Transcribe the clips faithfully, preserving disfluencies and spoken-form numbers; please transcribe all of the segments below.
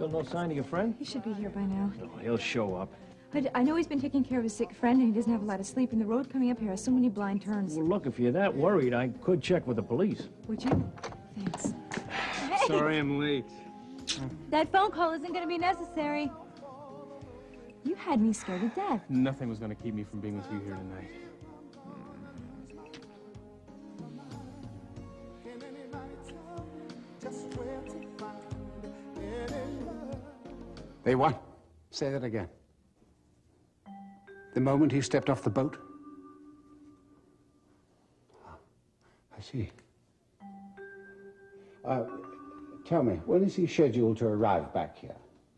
Still no sign of your friend? He should be here by now. Oh, he'll show up. I, I know he's been taking care of his sick friend, and he doesn't have a lot of sleep, and the road coming up here has so many blind turns. Well, look, if you're that worried, I could check with the police. Would you? Thanks. Hey! Sorry I'm late. That phone call isn't going to be necessary. You had me scared to death. Nothing was going to keep me from being with you here tonight. They won. Say that again. The moment he stepped off the boat? I see. Uh, tell me, when is he scheduled to arrive back here?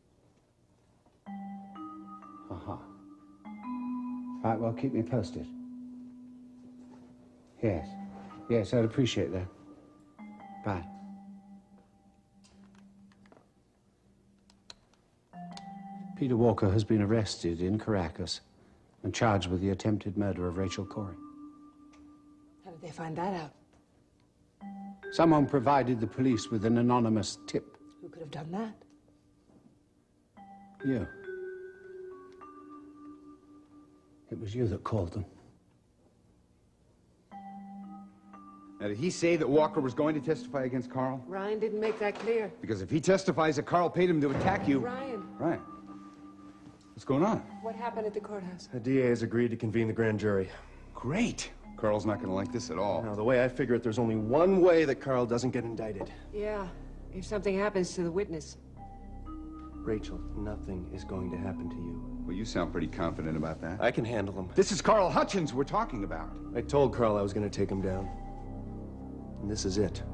Uh-huh. Right, well, keep me posted. Yes. Yes, I'd appreciate that. Bye. Peter Walker has been arrested in Caracas and charged with the attempted murder of Rachel Corey. How did they find that out? Someone provided the police with an anonymous tip. Who could have done that? You. It was you that called them. Now, did he say that Walker was going to testify against Carl? Ryan didn't make that clear. Because if he testifies that Carl paid him to attack you... Ryan. Right. What's going on? What happened at the courthouse? The D A has agreed to convene the grand jury. Great. Carl's not going to like this at all. Now, the way I figure it, there's only one way that Carl doesn't get indicted. Yeah, if something happens to the witness. Rachel, nothing is going to happen to you. Well, you sound pretty confident about that. I can handle him. This is Carl Hutchins we're talking about. I told Carl I was going to take him down. And this is it.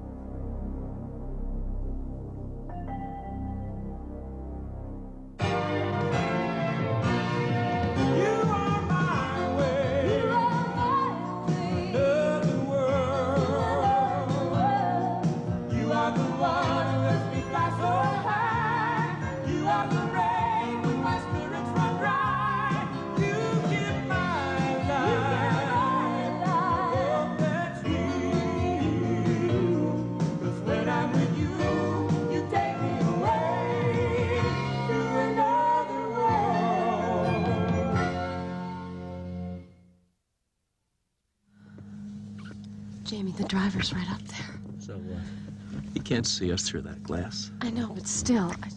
Jamie, the driver's right up there. So what? He can't see us through that glass. I know, but still, I...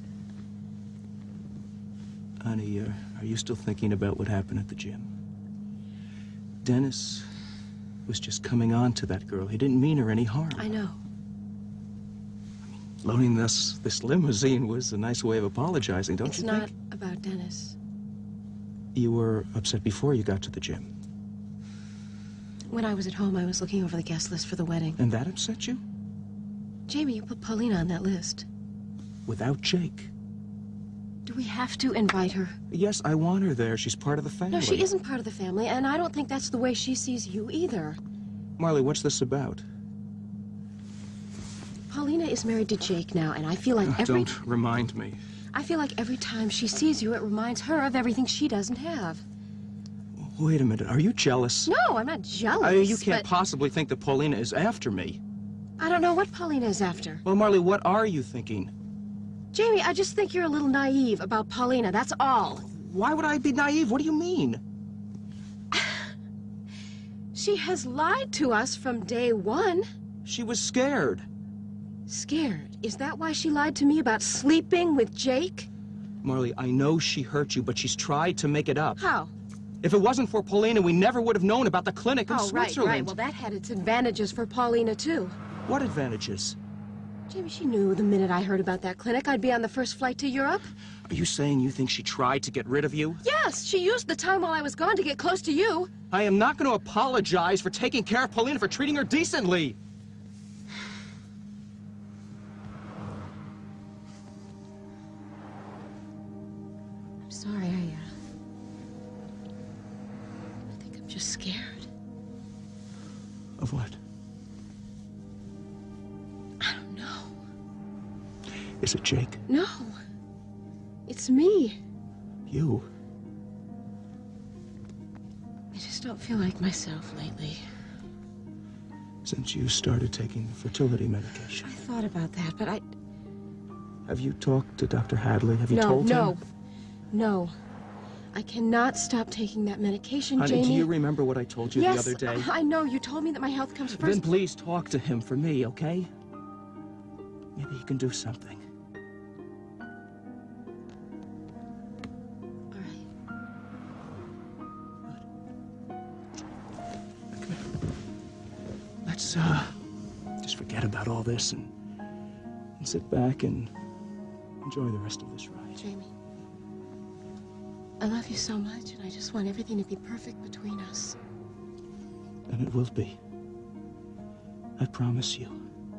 Honey, uh, are you still thinking about what happened at the gym? Dennis was just coming on to that girl. He didn't mean her any harm. I know. I mean, loaning us this limousine was a nice way of apologizing, don't it's you think? It's not about Dennis. You were upset before you got to the gym. When I was at home, I was looking over the guest list for the wedding. And that upset you? Jamie, you put Paulina on that list. Without Jake. Do we have to invite her? Yes, I want her there. She's part of the family. No, she isn't part of the family, and I don't think that's the way she sees you either. Marley, what's this about? Paulina is married to Jake now, and I feel like oh, every... Don't remind me. I feel like every time she sees you, it reminds her of everything she doesn't have. Wait a minute, are you jealous? No, I'm not jealous, I, You can't but... possibly think that Paulina is after me. I don't know what Paulina is after. Well, Marley, what are you thinking? Jamie, I just think you're a little naive about Paulina, that's all. Why would I be naive? What do you mean? She has lied to us from day one. She was scared. Scared? Is that why she lied to me about sleeping with Jake? Marley, I know she hurt you, but she's tried to make it up. How? If it wasn't for Paulina, we never would have known about the clinic in oh, Switzerland. Oh, right, right. Well, that had its advantages for Paulina, too. What advantages? Jamie, she knew the minute I heard about that clinic I'd be on the first flight to Europe. Are you saying you think she tried to get rid of you? Yes, she used the time while I was gone to get close to you. I am not going to apologize for taking care of Paulina, for treating her decently. I'm sorry, I, uh... I think I'm just scared. Of what? I don't know. Is it Jake? No. It's me. You? I just don't feel like myself lately. Since you started taking fertility medication. I thought about that, but I... Have you talked to Doctor Hadley? Have you no, told no, him? no. I cannot stop taking that medication, Honey, Jamie. do you remember what I told you yes, the other day? I know. You told me that my health comes first. Then please talk to him for me, okay? Maybe he can do something. All right. Good. Let's, uh, just forget about all this and, and sit back and enjoy the rest of this ride. Jamie, I love you so much, and I just want everything to be perfect between us. And it will be. I promise you.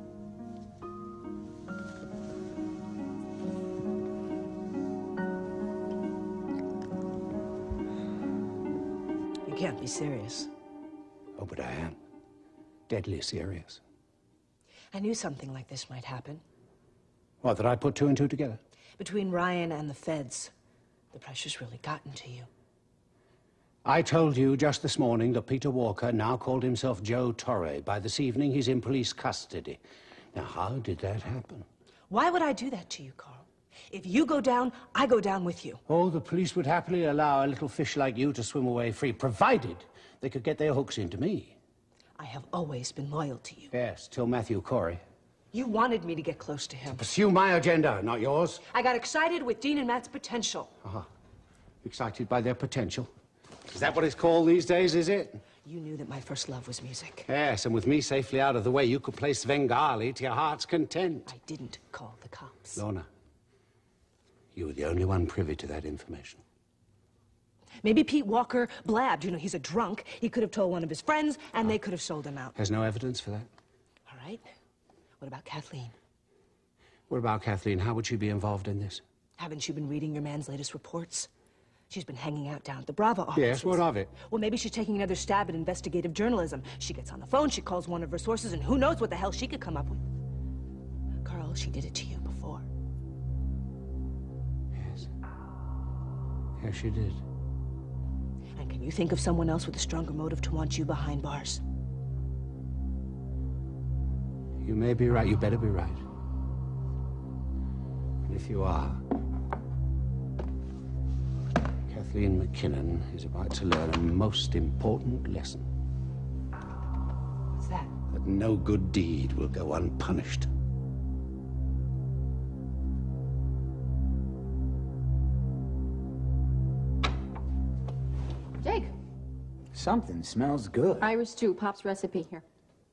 You can't be serious. Oh, but I am. Deadly serious. I knew something like this might happen. What, that I put two and two together? Between Ryan and the feds, the pressure's really gotten to you. I told you just this morning that Peter Walker now called himself Joe Torre. By this evening, he's in police custody. Now, how did that happen? Why would I do that to you, Carl? If you go down, I go down with you. Oh, the police would happily allow a little fish like you to swim away free, provided they could get their hooks into me. I have always been loyal to you. Yes, till Matthew Corey. You wanted me to get close to him. Pursue my agenda, not yours. I got excited with Dean and Matt's potential. Uh-huh. Excited by their potential. Is that what it's called these days, is it? You knew that my first love was music. Yes, and with me safely out of the way, you could play Svengali to your heart's content. I didn't call the cops. Lorna, you were the only one privy to that information. Maybe Pete Walker blabbed. You know, he's a drunk. He could have told one of his friends, and they could have sold him out. There's no evidence for that. All right. What about Kathleen? What about Kathleen? How would she be involved in this? Haven't you been reading your man's latest reports? She's been hanging out down at the Bravo office. Yes, what of it? Well, maybe she's taking another stab at investigative journalism. She gets on the phone, she calls one of her sources, and who knows what the hell she could come up with. Carl, she did it to you before. Yes. Yes, she did. And can you think of someone else with a stronger motive to want you behind bars? You may be right. You better be right. And if you are, Kathleen McKinnon is about to learn a most important lesson. What's that? That no good deed will go unpunished. Jake. Something smells good. Irish stew, Pop's recipe here.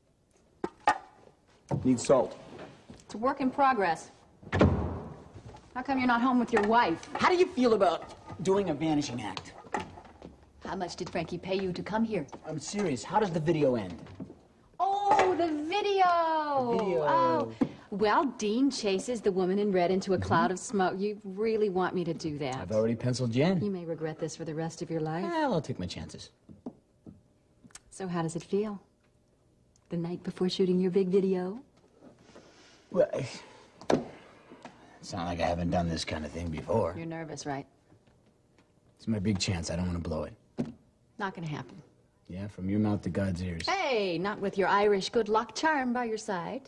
Need salt. It's a work in progress. How come you're not home with your wife? How do you feel about doing a vanishing act? How much did Frankie pay you to come here? I'm serious. How does the video end? Oh, the video! The video. Oh, well, Dean chases the woman in red into a mm-hmm. cloud of smoke. You really want me to do that? I've already penciled you in. You may regret this for the rest of your life. Well, I'll take my chances. So how does it feel? The night before shooting your big video? Well, it's not like I haven't done this kind of thing before. You're nervous, right? It's my big chance. I don't want to blow it. Not gonna happen. Yeah, from your mouth to God's ears. Hey, not with your Irish good luck charm by your side.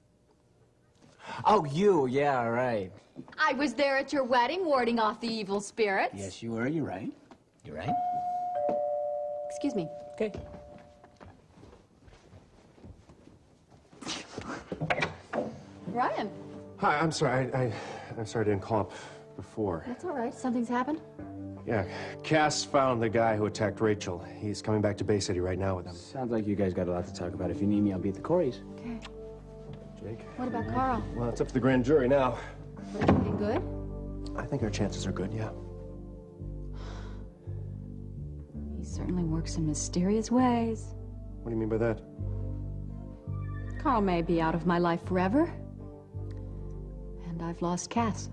Oh, you. Yeah, right. I was there at your wedding, warding off the evil spirits. Yes, you were. You're right. You're right. Excuse me. Okay. Ryan. Hi, I'm sorry. I, I, I'm sorry I didn't call up before. That's all right. Something's happened. Yeah, Cass found the guy who attacked Rachel. He's coming back to Bay City right now with him. Sounds like you guys got a lot to talk about. If you need me, I'll be at the Corey's. Okay. Jake? What about Carl? Well, it's up to the grand jury now. Anything good? I think our chances are good, yeah. He certainly works in mysterious ways. What do you mean by that? Carl may be out of my life forever. And I've lost Cass.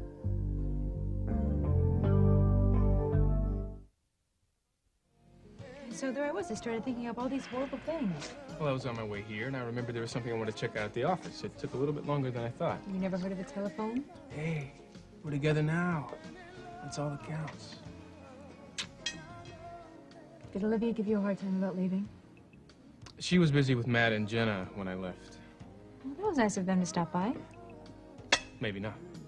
So there I was. I started thinking up all these horrible things. Well, I was on my way here, and I remembered there was something I wanted to check out at the office. It took a little bit longer than I thought. You never heard of a telephone? Hey, we're together now. That's all that counts. Did Olivia give you a hard time about leaving? She was busy with Matt and Jenna when I left. Well, that was nice of them to stop by. Maybe not.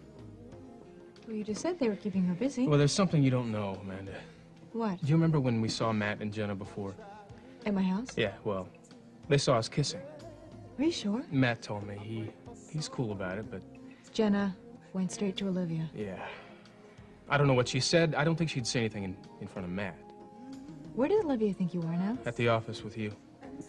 Well, you just said they were keeping her busy. Well, there's something you don't know, Amanda. What? Do you remember when we saw Matt and Jenna before? At my house? Yeah, well, they saw us kissing. Are you sure? Matt told me. He, he's cool about it, but... Jenna went straight to Olivia. Yeah. I don't know what she said. I don't think she'd say anything in, in front of Matt. Where does Olivia think you are now? At the office with you.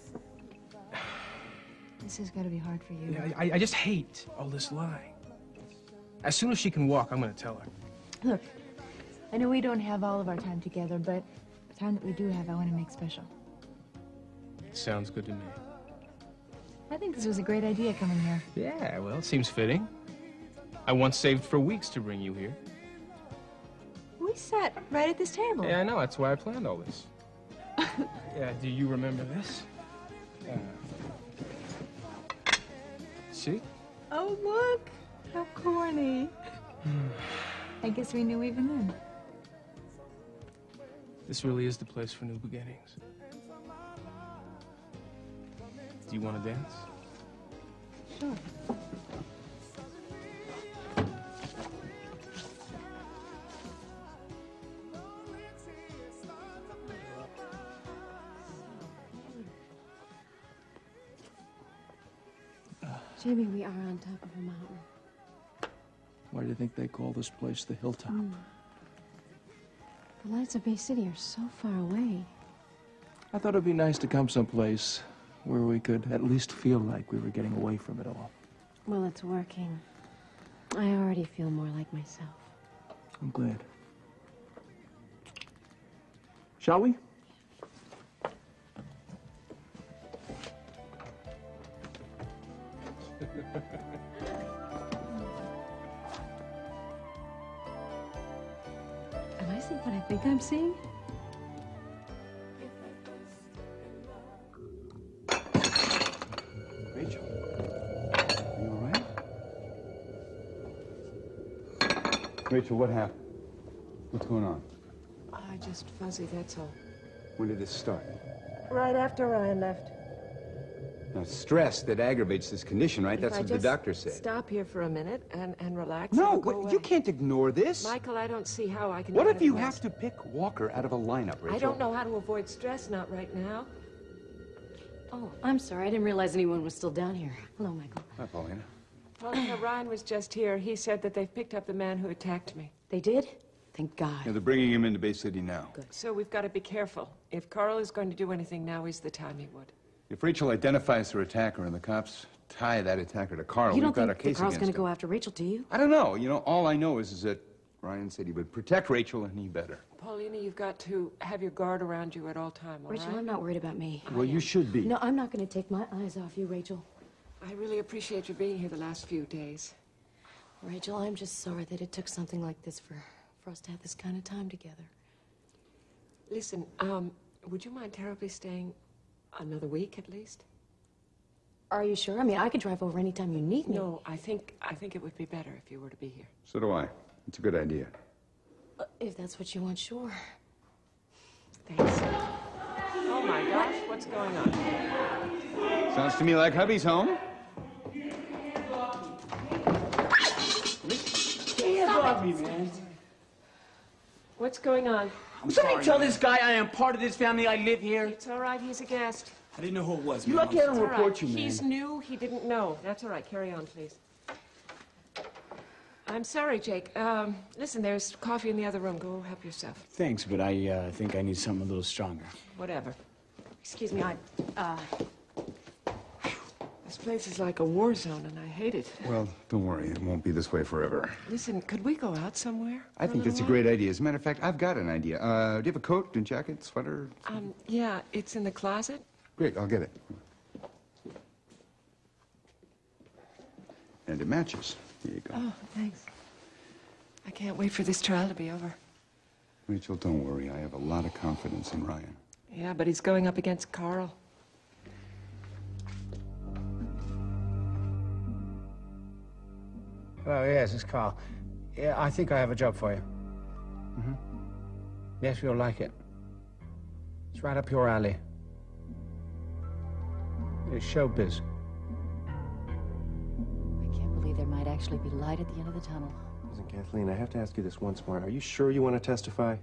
This has got to be hard for you. Yeah, I, I just hate all this lying. As soon as she can walk, I'm going to tell her. Look, I know we don't have all of our time together, but the time that we do have, I want to make special. Sounds good to me. I think this was a great idea coming here. Yeah, well, it seems fitting. I once saved for weeks to bring you here. We sat right at this table. Yeah, I know. That's why I planned all this. Yeah, do you remember this? Uh, see? Oh, look. How corny. I guess we knew even then. This really is the place for new beginnings. Do you want to dance? Sure. Jimmy, we are on top of a mountain. Why do you think they call this place the Hilltop? Mm. The lights of Bay City are so far away. I thought it'd be nice to come someplace where we could at least feel like we were getting away from it all. Well, it's working. I already feel more like myself. I'm glad. Shall we? Am I seeing what I think I'm seeing? Rachel, are you all right? Rachel, what happened? What's going on? I just fuzzy, that's all. When did this start? Right after Ryan left. Now, stress that aggravates this condition, right? That's If I what the just doctor said. Stop here for a minute and, and relax. No, it'll go wait, away. you can't ignore this. Michael, I don't see how I can. What do if you anything have to pick Walker out of a lineup, Rachel? I don't know how to avoid stress, not right now. Oh, I'm sorry. I didn't realize anyone was still down here. Hello, Michael. Hi, Paulina. Paulina, Ryan was just here. He said that they've picked up the man who attacked me. They did? Thank God. Yeah, they're bringing him into Bay City now. Good. So we've got to be careful. If Carl is going to do anything, now is the time he would. If Rachel identifies her attacker and the cops tie that attacker to Carl, You don't we've got a think case that Carl's against going to him. go after Rachel, do you? I don't know. You know, all I know is, is that Ryan said he would protect Rachel, and he better. Paulina, you've got to have your guard around you at all time, all Rachel, right? I'm not worried about me. Well, you should be. No, I'm not going to take my eyes off you, Rachel. I really appreciate you being here the last few days. Rachel, I'm just sorry that it took something like this for, for us to have this kind of time together. Listen, um, would you mind terribly staying another week at least? Are you sure? I mean, I could drive over anytime you need me. No, I think I think it would be better if you were to be here. So do I. It's a good idea. Uh, if that's what you want, sure. Thanks. Oh my gosh, what's going on? Sounds to me like hubby's home. Hands off me, man. What's going on? Somebody tell this guy I am part of this family. I live here. It's all right, he's a guest. I didn't know who it was. You man. lucky I don't It's all report right. you, man. He's new, he didn't know. That's all right, carry on, please. I'm sorry, Jake. Um, listen, there's coffee in the other room. Go help yourself. Thanks, but I uh, think I need something a little stronger. Whatever. Excuse me, I, uh... This place is like a war zone, and I hate it. Well, don't worry. It won't be this way forever. Listen, could we go out somewhere? I think that's a great idea. As a matter of fact, I've got an idea. Uh, do you have a coat and jacket, sweater? Um, yeah, it's in the closet. Great, I'll get it. And it matches. Here you go. Oh, thanks. I can't wait for this trial to be over. Rachel, don't worry. I have a lot of confidence in Ryan. Yeah, but he's going up against Carl. Oh, yes, it's Carl. Yeah, I think I have a job for you. Mm-hmm. Yes, you'll like it. It's right up your alley. It's showbiz. I can't believe there might actually be light at the end of the tunnel. Listen, Kathleen, I have to ask you this once more. Are you sure you want to testify?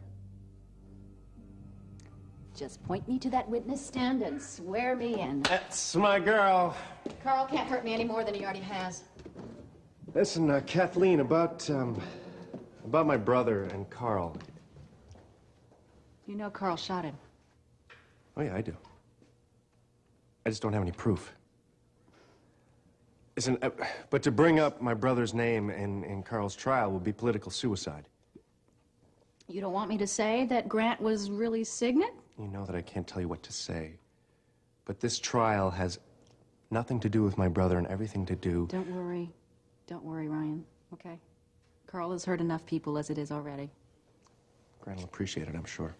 Just point me to that witness stand and swear me in. That's my girl. Carl can't hurt me any more than he already has. Listen, uh, Kathleen, about, um, about my brother and Carl. You know Carl shot him. Oh, yeah, I do. I just don't have any proof. Listen, uh, but to bring up my brother's name in, in Carl's trial would be political suicide. You don't want me to say that Grant was really Signet? You know that I can't tell you what to say. But this trial has nothing to do with my brother and everything to do... Don't worry. Don't worry, Ryan, okay? Carl has hurt enough people as it is already. Grant will appreciate it, I'm sure.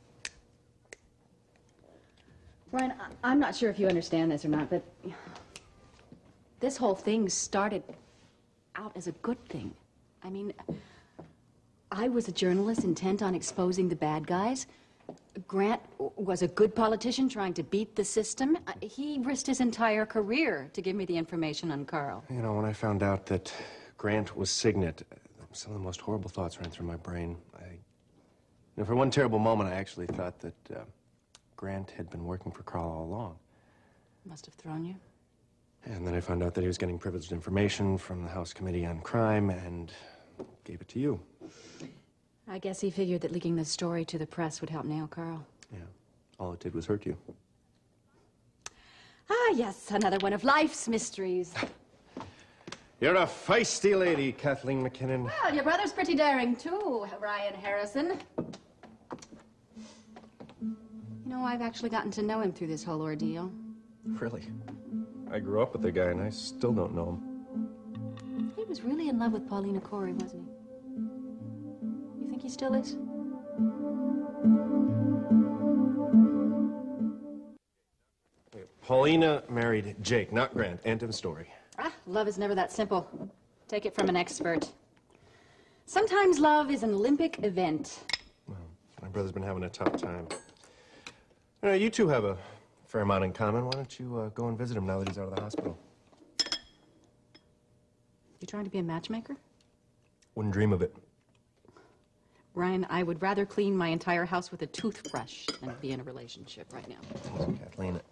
Ryan, I I'm not sure if you understand this or not, but this whole thing started out as a good thing. I mean, I was a journalist intent on exposing the bad guys. Grant was a good politician trying to beat the system. He risked his entire career to give me the information on Carl. You know, when I found out that Grant was Signet, some of the most horrible thoughts ran through my brain. I, you know, for one terrible moment, I actually thought that uh, Grant had been working for Carl all along. Must have thrown you. And then I found out that he was getting privileged information from the House Committee on Crime and gave it to you. I guess he figured that leaking the story to the press would help nail Carl. Yeah. All it did was hurt you. Ah, yes, another one of life's mysteries. You're a feisty lady, Kathleen McKinnon. Well, your brother's pretty daring, too, Ryan Harrison. You know, I've actually gotten to know him through this whole ordeal. Really? I grew up with the guy, and I still don't know him. He was really in love with Paulina Corey, wasn't he? You think he still is? Paulina married Jake, not Grant. End of story. Ah, love is never that simple. Take it from an expert. Sometimes love is an Olympic event. Well, my brother's been having a tough time. You know, you two have a fair amount in common. Why don't you uh, go and visit him now that he's out of the hospital? You trying to be a matchmaker? Wouldn't dream of it. Ryan, I would rather clean my entire house with a toothbrush than be in a relationship right now. Listen, Kathleen,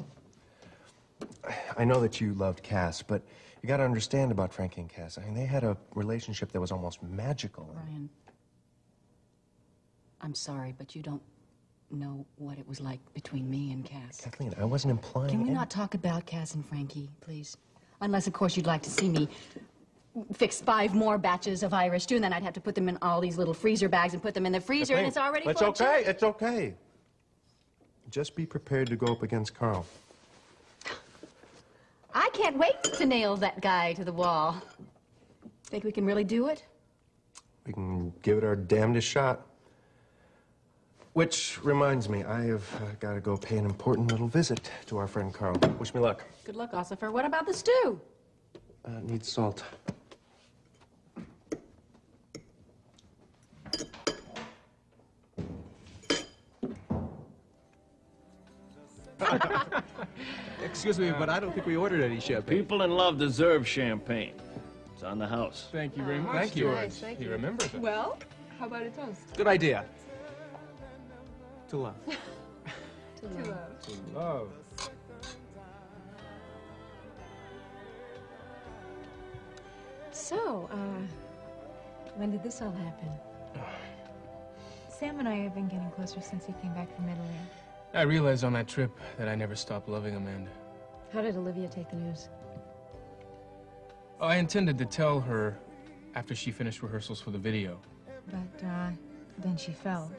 I know that you loved Cass, but you got to understand about Frankie and Cass. I mean, they had a relationship that was almost magical. Ryan, I'm sorry, but you don't know what it was like between me and Cass. Kathleen, I wasn't implying... Can we any... not talk about Cass and Frankie, please? Unless, of course, you'd like to see me fix five more batches of Irish stew, and then I'd have to put them in all these little freezer bags and put them in the freezer, Kathleen, and it's already It's full okay, of it's okay. Just be prepared to go up against Carl. I can't wait to nail that guy to the wall. Think we can really do it? We can give it our damnedest shot. Which reminds me, I have uh, got to go pay an important little visit to our friend Carl. Wish me luck. Good luck, Ossifer. What about the stew? Uh, needs salt. Excuse me, but I don't think we ordered any champagne. People in love deserve champagne. It's on the house. Thank you very much, Thank you. George. Nice, thank he you. remembers it. Well, how about a toast? Good idea. To love. To love. To love. So, uh, when did this all happen? Sam and I have been getting closer since he came back from Italy. I realized on that trip that I never stopped loving Amanda. How did Olivia take the news? Oh, I intended to tell her after she finished rehearsals for the video. But, uh, then she fell.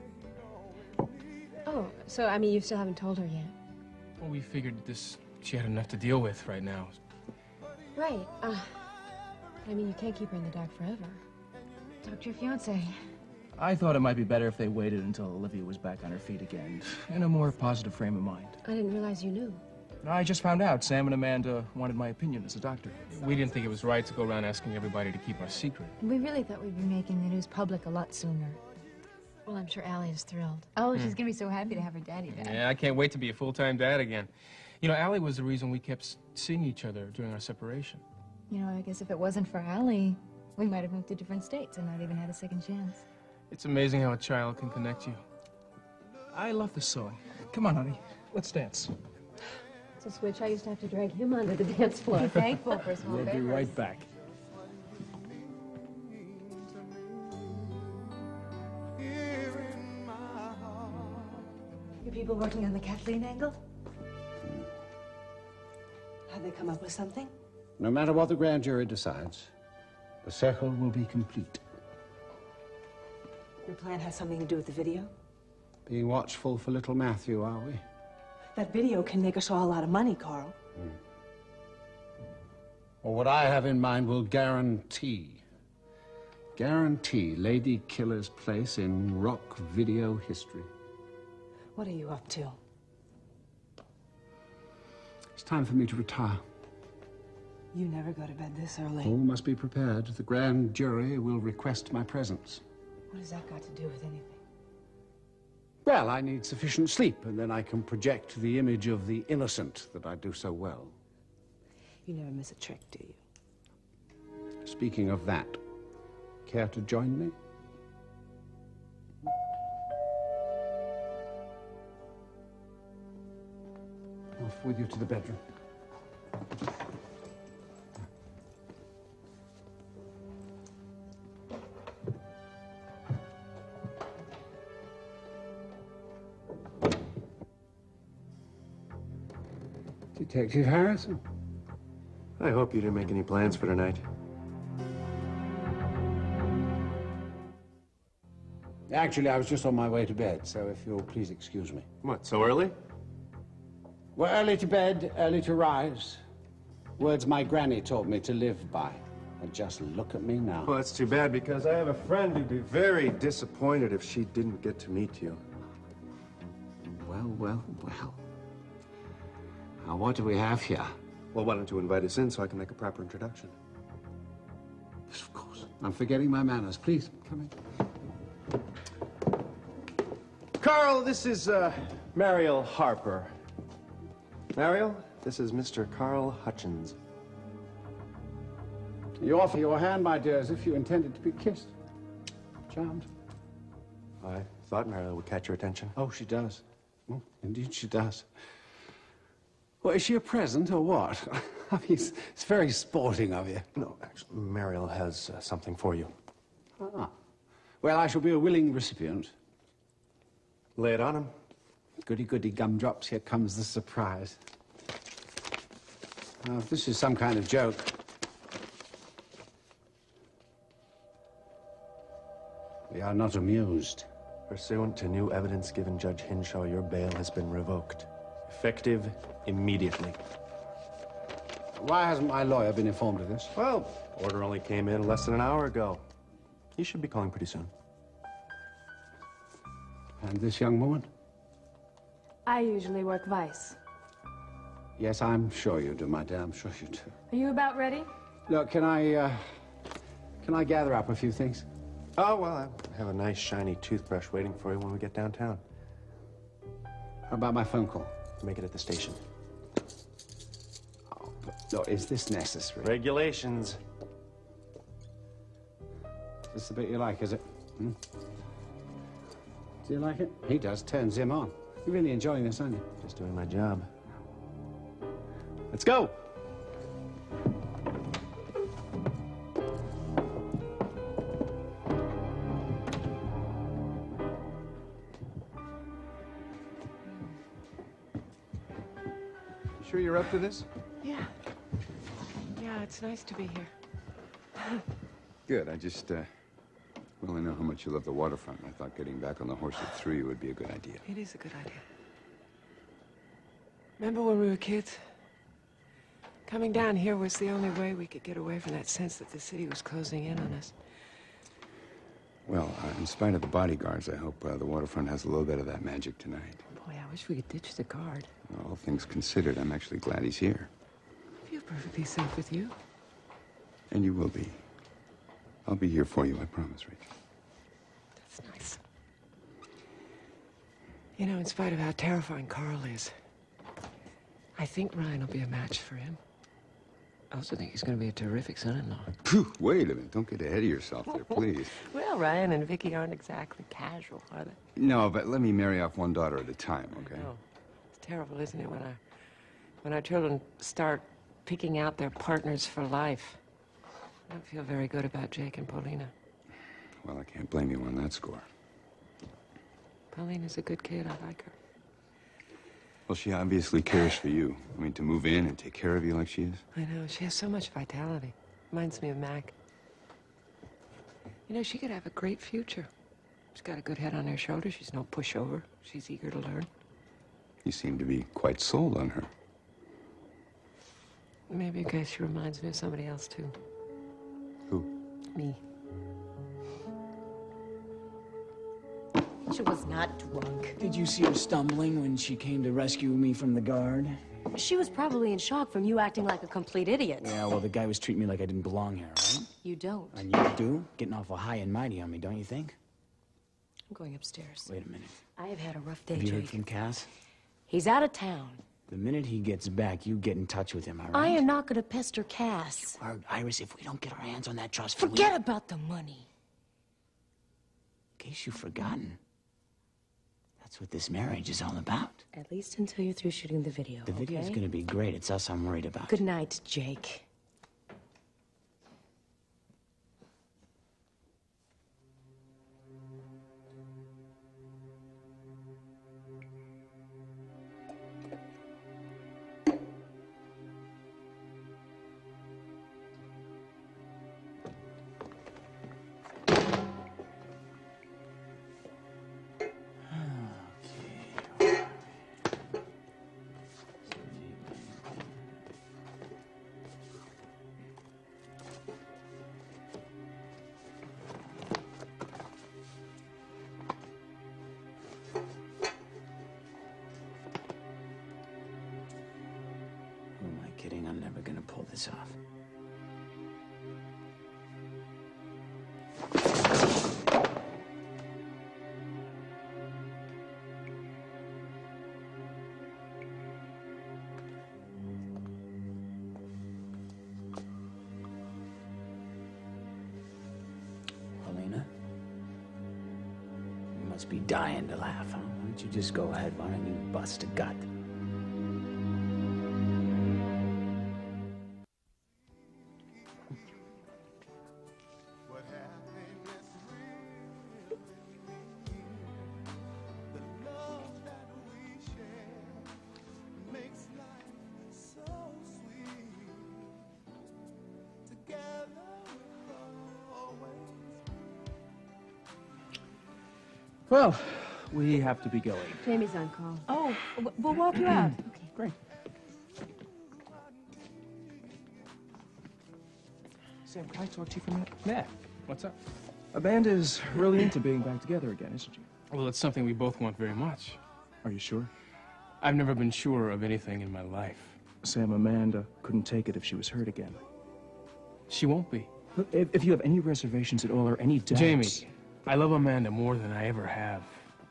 Oh, so, I mean, you still haven't told her yet? Well, we figured this she had enough to deal with right now. Right, uh, I mean, you can't keep her in the dark forever. Talk to your fiancé. I thought it might be better if they waited until Olivia was back on her feet again, in a more positive frame of mind. I didn't realize you knew. I just found out Sam and Amanda wanted my opinion as a doctor. We didn't think it was right to go around asking everybody to keep our secret. We really thought we'd be making the news public a lot sooner. Well, I'm sure Allie is thrilled. Oh, she's gonna be so happy to have her daddy back. Yeah, I can't wait to be a full-time dad again. You know, Allie was the reason we kept seeing each other during our separation. You know, I guess if it wasn't for Allie, We might have moved to different states and not even had a second chance. It's amazing how a child can connect you. I love this song. Come on, honey. Let's dance. It's a switch I used to have to drag him onto the dance floor. Be thankful for small We'll be favors. right back. You people working on the Kathleen angle? Have they come up with something? No matter what the grand jury decides, the circle will be complete. Your plan has something to do with the video? Being watchful for little Matthew, are we? That video can make us all a lot of money, Carl. Mm. Well, what I have in mind will guarantee, guarantee Lady Killer's place in rock video history. What are you up to? It's time for me to retire. You never go to bed this early. All must be prepared. The grand jury will request my presence. What has that got to do with anything? Well, I need sufficient sleep, and then I can project the image of the innocent that I do so well. You never miss a trick, do you? Speaking of that, care to join me? Off with you to the bedroom. Detective Harrison. I hope you didn't make any plans for tonight. Actually, I was just on my way to bed, so if you'll please excuse me. What, so early? Well, early to bed, early to rise. Words my granny taught me to live by. And just look at me now. Well, that's too bad, because I have a friend who'd be very disappointed if she didn't get to meet you. Well, well, well. Now, what do we have here? Well, why don't you invite us in so I can make a proper introduction? Yes, of course. I'm forgetting my manners. Please, come in. Carl, this is, uh, Mariel Harper. Mariel, this is Mister Carl Hutchins. You offer your hand, my dear, as if you intended to be kissed. Charmed. I thought Mariel would catch your attention. Oh, she does. Mm, indeed, she does. Well, is she a present or what? I mean, it's, it's very sporting of you. No, actually, Mariel has uh, something for you. Ah. Well, I shall be a willing recipient. Lay it on him. Goody, goody gumdrops. Here comes the surprise. Now, if this is some kind of joke. We are not amused. Pursuant to new evidence given Judge Hinshaw, your bail has been revoked. Effective immediately. Why hasn't my lawyer been informed of this? Well, order only came in less than an hour ago. He should be calling pretty soon. And this young woman? I usually work vice. Yes, I'm sure you do, my dear. I'm sure you do. Are you about ready? Look, can I, uh, can I gather up a few things? Oh, well, I have a nice shiny toothbrush waiting for you when we get downtown. How about my phone call? Make it at the station. Oh, but, look, is this necessary? Regulations. Is this the bit you like, is it? Hmm? Do you like it? He does. Turns him on. You're really enjoying this, aren't you? Just doing my job. Let's go. Sure you're up to this? Yeah. Yeah, it's nice to be here. Good. I just, uh, well, I know how much you love the waterfront. I thought getting back on the horse at three would be a good idea. It is a good idea. Remember when we were kids? Coming down here was the only way we could get away from that sense that the city was closing in on us. Well, uh, in spite of the bodyguards, I hope uh, the waterfront has a little bit of that magic tonight. Boy, I wish we could ditch the guard. All things considered, I'm actually glad he's here. I feel perfectly safe with you. And you will be. I'll be here for you, I promise, Rachel. That's nice. You know, in spite of how terrifying Carl is, I think Ryan will be a match for him. I also think he's going to be a terrific son-in-law. Phew, wait a minute. Don't get ahead of yourself there, please. Well, Ryan and Vicky aren't exactly casual, are they? No, but let me marry off one daughter at a time, okay? No. It's terrible, isn't it, when our, when our children start picking out their partners for life. I don't feel very good about Jake and Paulina. Well, I can't blame you on that score. Paulina's a good kid. I like her. Well, she obviously cares for you. I mean, to move in and take care of you like she is. I know. She has so much vitality. Reminds me of Mac. You know, she could have a great future. She's got a good head on her shoulders. She's no pushover. She's eager to learn. You seem to be quite sold on her. Maybe in case she reminds me of somebody else, too. Who? Me. She was not drunk. Did you see her stumbling when she came to rescue me from the guard? She was probably in shock from you acting like a complete idiot. Yeah, well, the guy was treating me like I didn't belong here, right? You don't. And you do? Getting awful high and mighty on me, don't you think? I'm going upstairs. Wait a minute. I have had a rough day, Have you Jake. heard from Cass? He's out of town. The minute he gets back, you get in touch with him, all right? I am not going to pester Cass. Or, Iris, if we don't get our hands on that trust... for Forget about the money. In case you've forgotten. That's what this marriage is all about. At least until you're through shooting the video, The video's okay? gonna be great. It's us I'm worried about. Good night, Jake. Kidding, I'm never gonna pull this off. Paulina? You must be dying to laugh, huh? Why don't you just go ahead? Why don't you bust a gut? Well, we have to be going. Jamie's on call. Oh, w- we'll walk you out. Okay. Great. Sam, can I talk to you for a minute? Yeah. What's up? Amanda's really into being back together again, isn't she? Well, it's something we both want very much. Are you sure? I've never been sure of anything in my life. Sam, Amanda couldn't take it if she was hurt again. She won't be. Look, if, if you have any reservations at all or any doubts... Jamie, I love Amanda more than I ever have.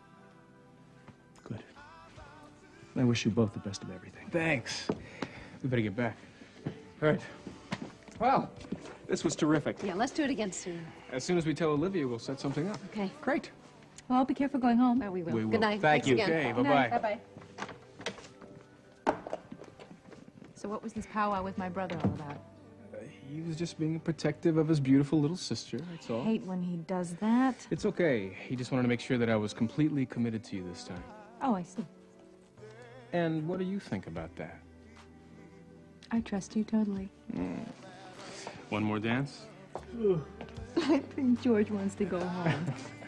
Good. I wish you both the best of everything. Thanks. We better get back. All right. Well, this was terrific. Yeah, let's do it again soon. As soon as we tell Olivia, we'll set something up. Okay. Great. Well, be careful going home. Oh, we will. We will. Good night. Thank Thanks you. again. Okay, Good night. bye-bye. Bye-bye. So what was this powwow with my brother all about? Uh, he was just being protective of his beautiful little sister, that's all. I hate when he does that. It's okay. He just wanted to make sure that I was completely committed to you this time. Oh, I see. And what do you think about that? I trust you totally. Mm. One more dance? I think George wants to go home.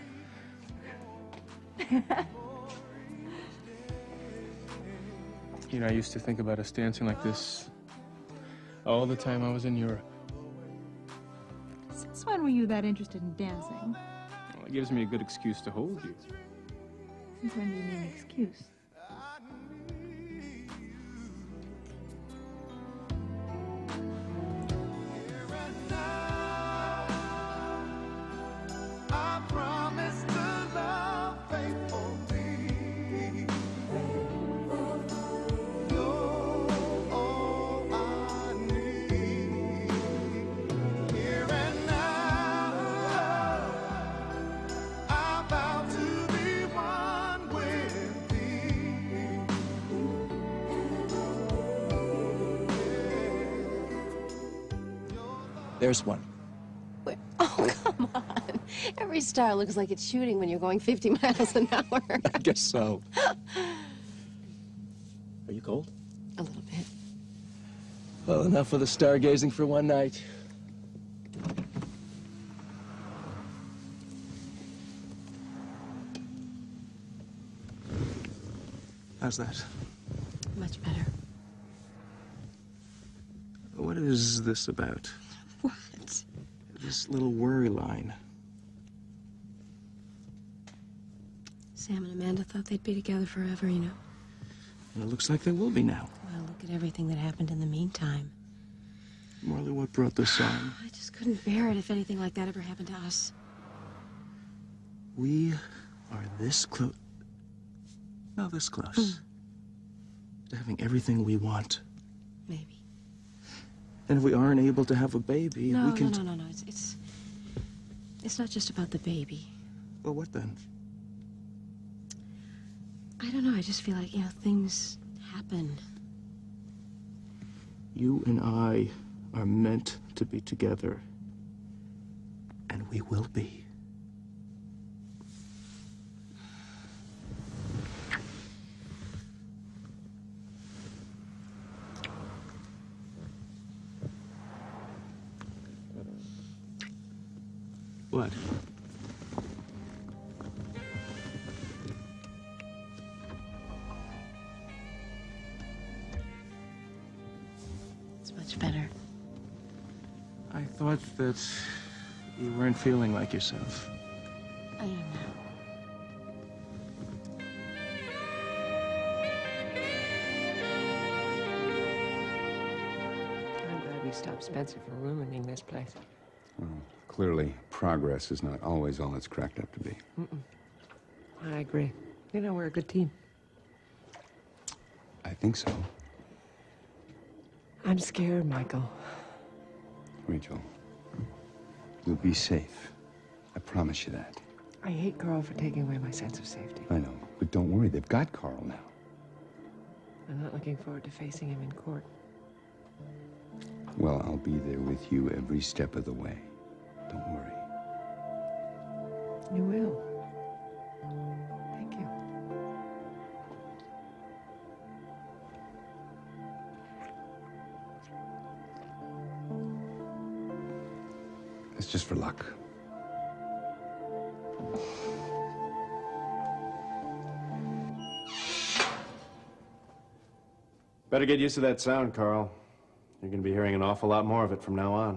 You know, I used to think about us dancing like this all the time I was in Europe. Since when were you that interested in dancing? Well, it gives me a good excuse to hold you. Since when do you mean excuse? There's one. Wait, oh, come on. Every star looks like it's shooting when you're going fifty miles an hour. I guess so. Are you cold? A little bit. Well, enough of the stargazing for one night. How's that? Much better. What is this about? What? This little worry line. Sam and Amanda thought they'd be together forever, you know. And it looks like they will be now. Well, look at everything that happened in the meantime. Marley, what brought this on? I just couldn't bear it if anything like that ever happened to us. We are this close. No, this close. Mm. To having everything we want. Maybe. And if we aren't able to have a baby, No, we can... no, no, no, no. It's, it's... It's not just about the baby. Well, what then? I don't know. I just feel like, you know, things happen. You and I are meant to be together. And we will be. What? It's much better. I thought that you weren't feeling like yourself. I am now. I'm glad we stopped Spencer from ruining this place. Well, clearly, progress is not always all it's cracked up to be. Mm-mm. I agree. You know, we're a good team. I think so. I'm scared, Michael. Rachel, you'll be safe. I promise you that. I hate Carl for taking away my sense of safety. I know, but don't worry, they've got Carl now. I'm not looking forward to facing him in court. Well, I'll be there with you every step of the way. Don't worry. You will. Thank you. It's just for luck. Better get used to that sound, Carl. You're going to be hearing an awful lot more of it from now on.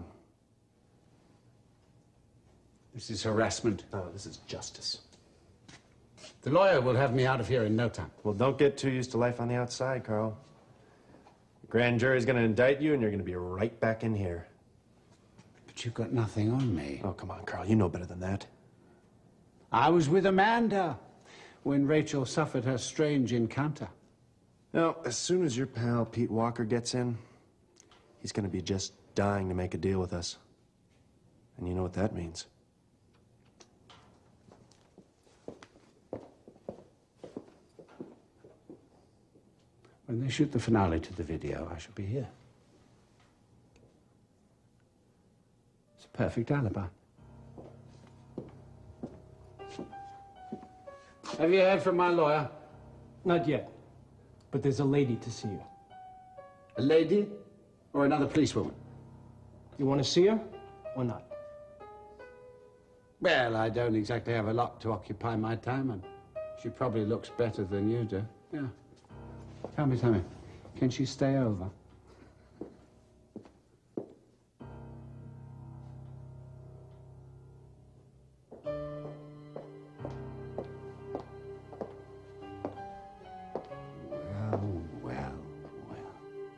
This is harassment. Oh, this is justice. The lawyer will have me out of here in no time. Well, don't get too used to life on the outside, Carl. The grand jury's going to indict you, and you're going to be right back in here. But you've got nothing on me. Oh, come on, Carl. You know better than that. I was with Amanda when Rachel suffered her strange encounter. Now, as soon as your pal Pete Walker gets in, he's going to be just dying to make a deal with us. And you know what that means. When they shoot the finale to the video, I shall be here. It's a perfect alibi. Have you heard from my lawyer? Not yet. But there's a lady to see you. A lady or another policewoman? You want to see her or not? Well, I don't exactly have a lot to occupy my time, and she probably looks better than you do. Yeah. Tell me, tell me, can she stay over? Well, well, well.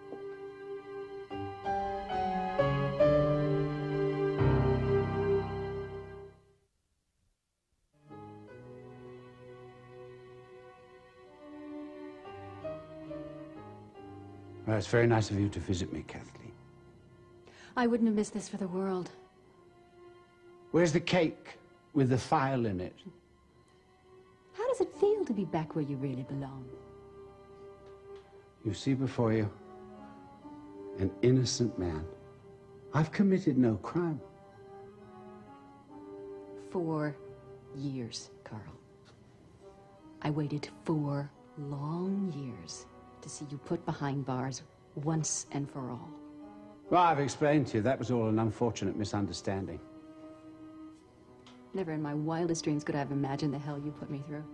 Well, it's very nice of you to visit me, Kathleen. I wouldn't have missed this for the world. Where's the cake with the file in it? How does it feel to be back where you really belong? You see before you an innocent man I've committed no crime. Four years, Carl. I waited four long years to see you put behind bars once and for all. Well, I've explained to you that was all an unfortunate misunderstanding. Never in my wildest dreams could I have imagined the hell you put me through.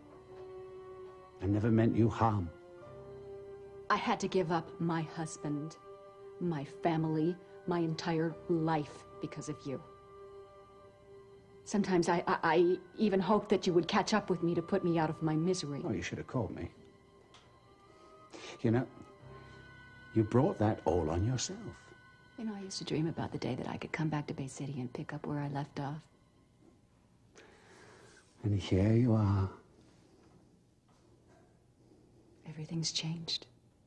I never meant you harm. I had to give up my husband, my family, my entire life because of you. Sometimes I, I, I even hoped that you would catch up with me to put me out of my misery. Oh, you should have called me. You know, you brought that all on yourself. You know, I used to dream about the day that I could come back to Bay City and pick up where I left off. And here you are. Everything's changed.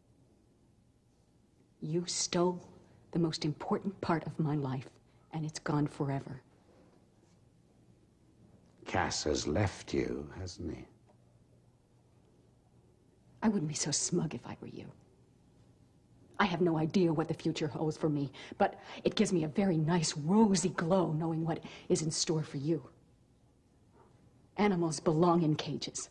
You stole the most important part of my life, and it's gone forever. Cass has left you, hasn't he? I wouldn't be so smug if I were you. I have no idea what the future holds for me, but it gives me a very nice rosy glow knowing what is in store for you. Animals belong in cages.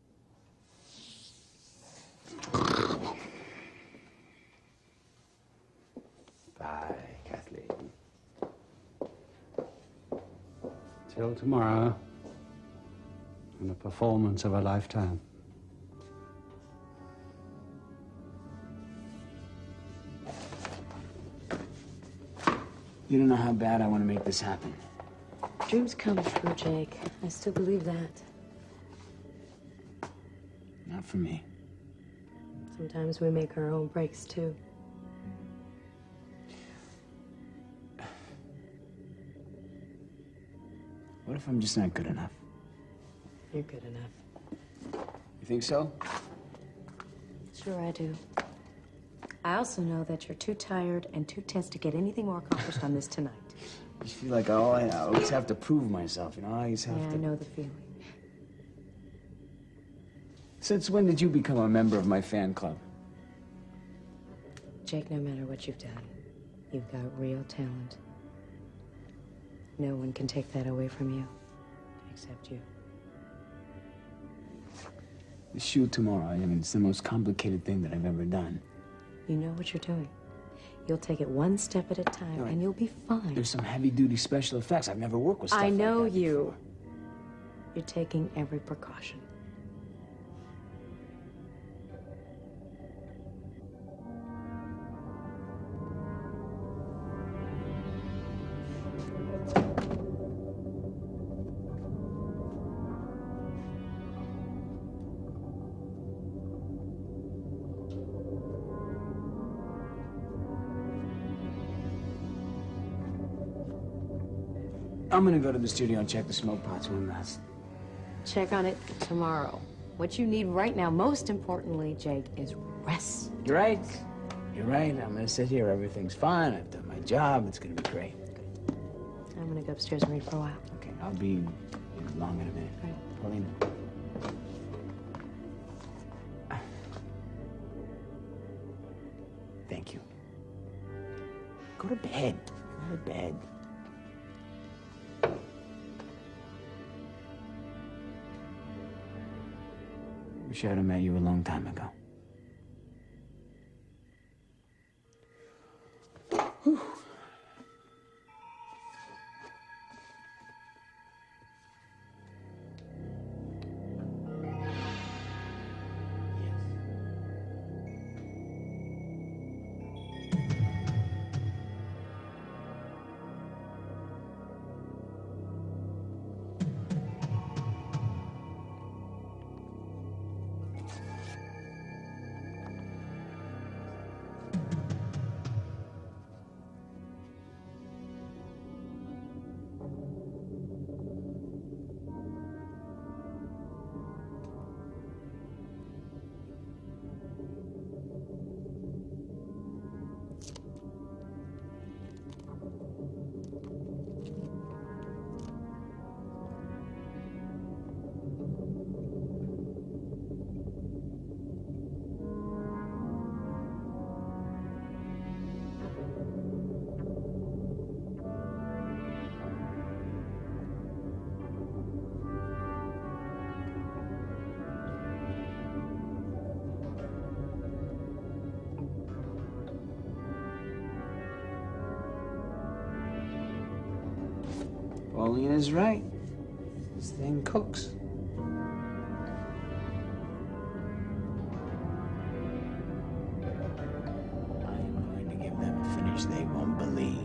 Bye, Kathleen. Till tomorrow, and a performance of a lifetime. You don't know how bad I want to make this happen. Dreams come true, Jake. I still believe that. Not for me. Sometimes we make our own breaks, too. What if I'm just not good enough? You're good enough. You think so? Sure I do. I also know that you're too tired and too tense to get anything more accomplished on this tonight. I just feel like I always, I always have to prove myself, you know? I always have Yeah, to... I know the feeling. Since when did you become a member of my fan club? Jake, no matter what you've done, you've got real talent. No one can take that away from you, except you. The shoot tomorrow, I mean, it's the most complicated thing that I've ever done. You know what you're doing. You'll take it one step at a time, No, I- and you'll be fine. There's some heavy-duty special effects. I've never worked with stuff I know like that you. before. You're taking every precaution. I'm gonna go to the studio and check the smoke pots one last. Check on it tomorrow. What you need right now, most importantly, Jake, is rest. You're right. You're right. I'm gonna sit here. Everything's fine. I've done my job. It's gonna be great. I'm gonna go upstairs and read for a while. Okay, I'll be along in a minute. Right. Paulina. Thank you. Go to bed. Go to bed. Wish I'd have met you a long time ago. Whew. Paulina's right. This thing cooks. I'm going to give them a finish they won't believe.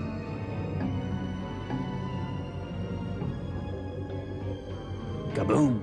Kaboom.